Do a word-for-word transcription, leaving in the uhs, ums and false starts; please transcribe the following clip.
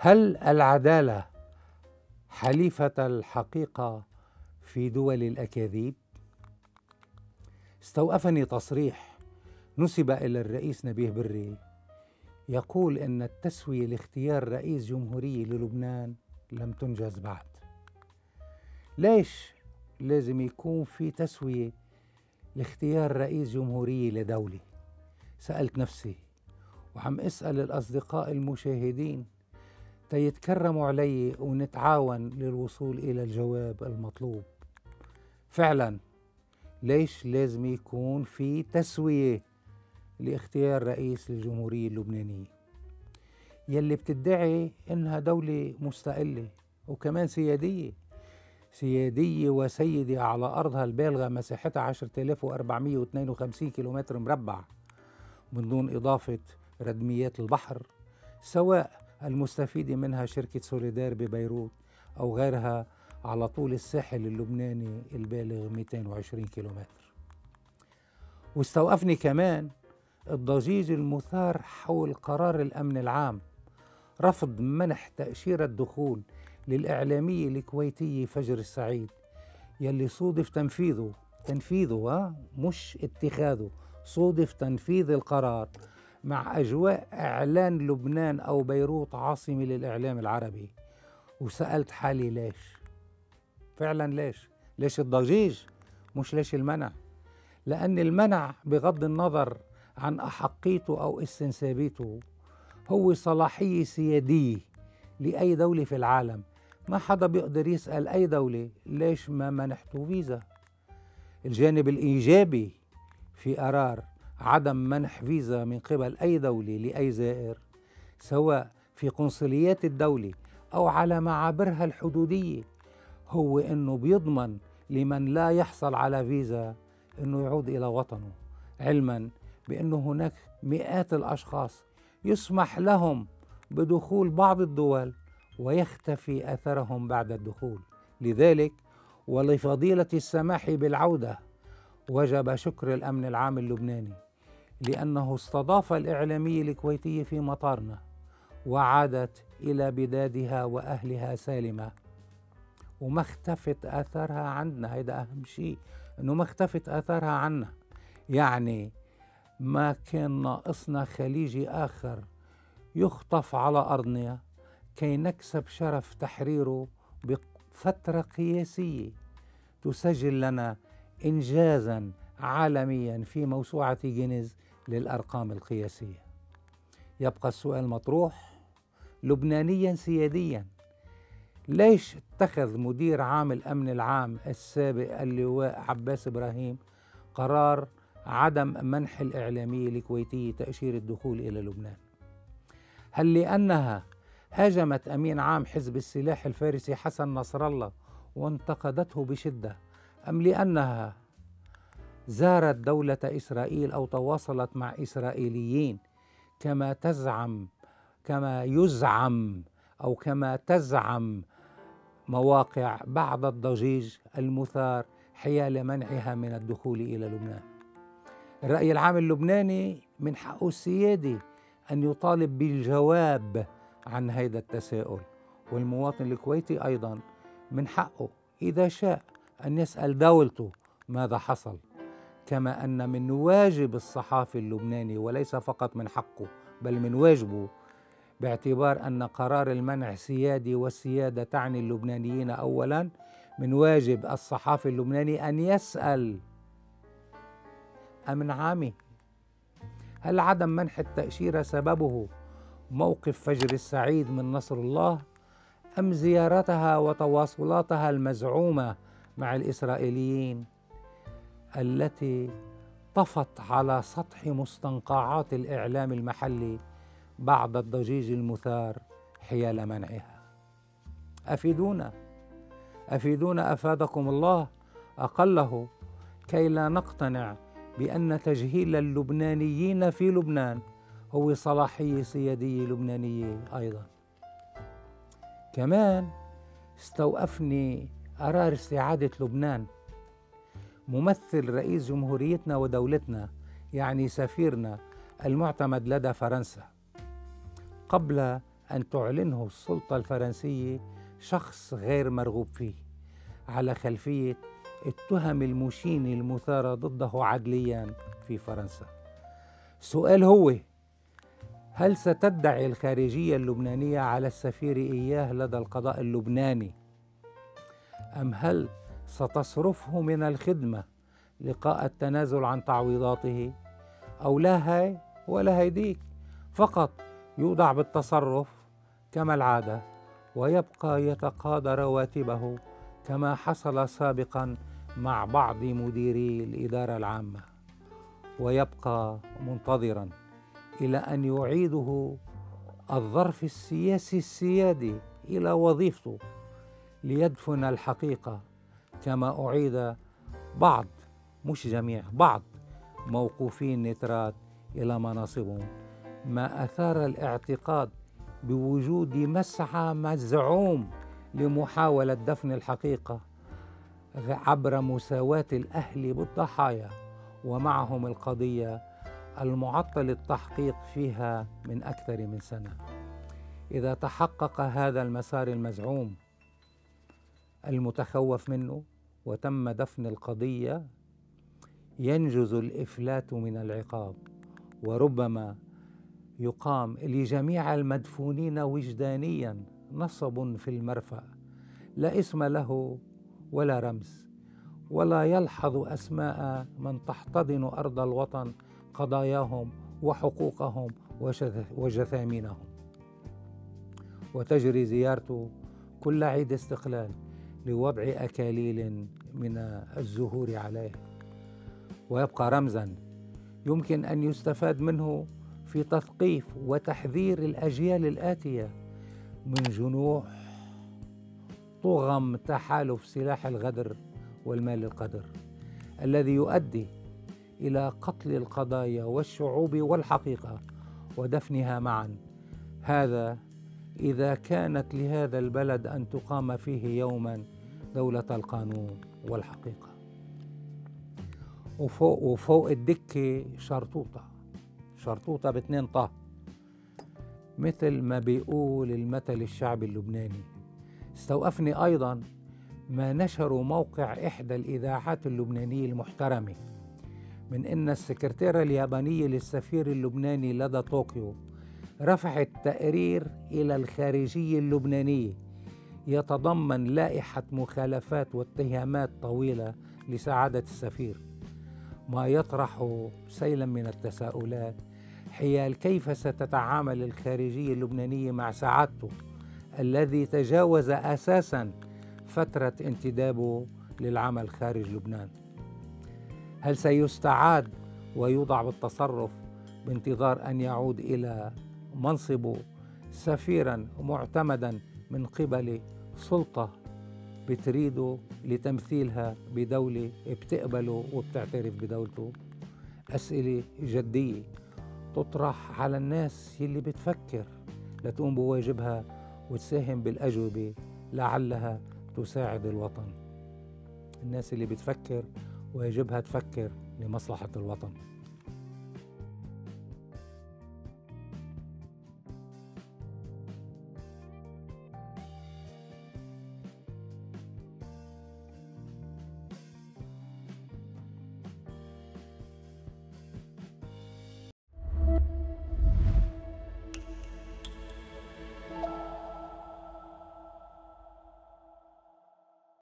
هل العدالة حليفة الحقيقة في دول الأكاذيب؟ استوقفني تصريح نسب إلى الرئيس نبيه بري يقول إن التسوية لاختيار رئيس جمهورية للبنان لم تنجز بعد. ليش لازم يكون في تسوية لاختيار رئيس جمهورية لدولة؟ سألت نفسي وعم أسأل الأصدقاء المشاهدين تيتكرموا علي ونتعاون للوصول إلى الجواب المطلوب. فعلا ليش لازم يكون في تسوية لاختيار رئيس للجمهورية اللبنانية يلي بتدعي إنها دولة مستقلة وكمان سيادية سيادية وسيدة على أرضها البالغة مساحتها عشرة آلاف وأربعمئة واثنين وخمسين كيلومتر مربع من دون إضافة ردميات البحر، سواء المستفيدة منها شركة سوليدار ببيروت أو غيرها على طول الساحل اللبناني البالغ مئتين وعشرين كيلومتر. واستوقفني كمان الضجيج المثار حول قرار الأمن العام رفض منح تأشيرة دخول للإعلامية الكويتية فجر السعيد يلي صودف تنفيذه تنفيذه ها مش اتخاذه صودف تنفيذ القرار مع أجواء إعلان لبنان أو بيروت عاصمة للإعلام العربي. وسألت حالي ليش؟ فعلا ليش؟ ليش الضجيج؟ مش ليش المنع؟ لأن المنع بغض النظر عن أحقيته أو استنسابيته هو صلاحية سيادية لأي دولة في العالم. ما حدا بيقدر يسأل أي دولة ليش ما منحتوا فيزا. الجانب الإيجابي في قرار عدم منح فيزا من قبل أي دولة لأي زائر سواء في قنصليات الدولة أو على معابرها الحدودية هو أنه بيضمن لمن لا يحصل على فيزا أنه يعود إلى وطنه، علما بأنه هناك مئات الأشخاص يسمح لهم بدخول بعض الدول ويختفي أثرهم بعد الدخول. لذلك ولفضيلة السماح بالعودة وجب شكر الأمن العام اللبناني لأنه استضاف الإعلامية الكويتية في مطارنا وعادت إلى بلادها وأهلها سالمة وما اختفت آثارها عندنا. هيدا أهم شيء، أنه ما اختفت آثارها عنا. يعني ما كان ناقصنا خليجي آخر يخطف على أرضنا كي نكسب شرف تحريره بفترة قياسية تسجل لنا إنجازاً عالمياً في موسوعة جينيز للأرقام القياسية. يبقى السؤال مطروح لبنانياً سيادياً، ليش اتخذ مدير عام الأمن العام السابق اللواء عباس إبراهيم قرار عدم منح الإعلامية الكويتية تأشيرة الدخول إلى لبنان؟ هل لأنها هاجمت أمين عام حزب السلاح الفارسي حسن نصر الله وانتقدته بشدة، أم لأنها زارت دولة إسرائيل أو تواصلت مع إسرائيليين كما تزعم كما يزعم أو كما تزعم مواقع بعد الضجيج المثار حيال منعها من الدخول إلى لبنان؟ الرأي العام اللبناني من حقه السيادي أن يطالب بالجواب عن هذا التساؤل، والمواطن الكويتي أيضا من حقه إذا شاء أن يسأل دولته ماذا حصل، كما أن من واجب الصحافي اللبناني وليس فقط من حقه بل من واجبه، باعتبار أن قرار المنع سيادي والسيادة تعني اللبنانيين أولا، من واجب الصحافي اللبناني أن يسأل أمن عامه هل عدم منح التأشيرة سببه موقف فجر السعيد من نصر الله أم زيارتها وتواصلاتها المزعومة مع الإسرائيليين التي طفت على سطح مستنقعات الإعلام المحلي بعد الضجيج المثار حيال منعها؟ أفيدونا أفيدونا أفادكم الله، أقله كي لا نقتنع بأن تجهيل اللبنانيين في لبنان هو صلاحية سيادية لبنانية أيضا. كمان استوقفني قرار استعادة لبنان. ممثل رئيس جمهوريتنا ودولتنا يعني سفيرنا المعتمد لدى فرنسا قبل أن تعلنه السلطة الفرنسية شخص غير مرغوب فيه على خلفية التهم المشينة المثارة ضده عدليا في فرنسا. السؤال هو: هل ستدعي الخارجية اللبنانية على السفير إياه لدى القضاء اللبناني، أم هل ستصرفه من الخدمة لقاء التنازل عن تعويضاته؟ أو لا هاي ولا هيديك، فقط يوضع بالتصرف كما العادة ويبقى يتقاضى رواتبه كما حصل سابقا مع بعض مديري الإدارة العامة، ويبقى منتظرا إلى أن يعيده الظرف السياسي السيادي إلى وظيفته ليدفن الحقيقة كما أعيد بعض، مش جميع، بعض موقوفين نترات إلى مناصبهم، ما أثار الاعتقاد بوجود مسعى مزعوم لمحاولة دفن الحقيقة عبر مساواة الأهل بالضحايا ومعهم القضية المعطل التحقيق فيها من أكثر من سنة. إذا تحقق هذا المسار المزعوم المتخوف منه وتم دفن القضية، ينجز الإفلات من العقاب، وربما يقام لجميع المدفونين وجدانيا نصب في المرفأ لا اسم له ولا رمز، ولا يلحظ أسماء من تحتضن أرض الوطن قضاياهم وحقوقهم وجثامينهم، وتجري زيارته كل عيد استقلال لوضع أكاليل من الزهور عليه، ويبقى رمزا يمكن أن يستفاد منه في تثقيف وتحذير الأجيال الآتية من جنوح طغم تحالف سلاح الغدر والمال القدر الذي يؤدي إلى قتل القضايا والشعوب والحقيقة ودفنها معا. هذا إذا كانت لهذا البلد أن تقام فيه يوما دولة القانون والحقيقة. وفوق, وفوق الدكة شرطوطة، شرطوطة باتنين طه، مثل ما بيقول المثل الشعبي اللبناني. استوقفني أيضا ما نشروا موقع إحدى الإذاعات اللبنانية المحترمة من أن السكرتيرة اليابانية للسفير اللبناني لدى طوكيو رفعت تقرير إلى الخارجية اللبنانية يتضمن لائحة مخالفات واتهامات طويلة لسعادة السفير، ما يطرح سيلا من التساؤلات حيال كيف ستتعامل الخارجية اللبنانية مع سعادته الذي تجاوز أساسا فترة انتدابه للعمل خارج لبنان. هل سيستعاد ويوضع بالتصرف بانتظار أن يعود إلى منصبه سفيرا معتمدا من قبل سلطة بتريده لتمثيلها بدولة بتقبله وبتعترف بدولته؟ أسئلة جدية تطرح على الناس يلي بتفكر لتقوم بواجبها وتساهم بالأجوبة لعلها تساعد الوطن. الناس اللي بتفكر واجبها تفكر لمصلحة الوطن.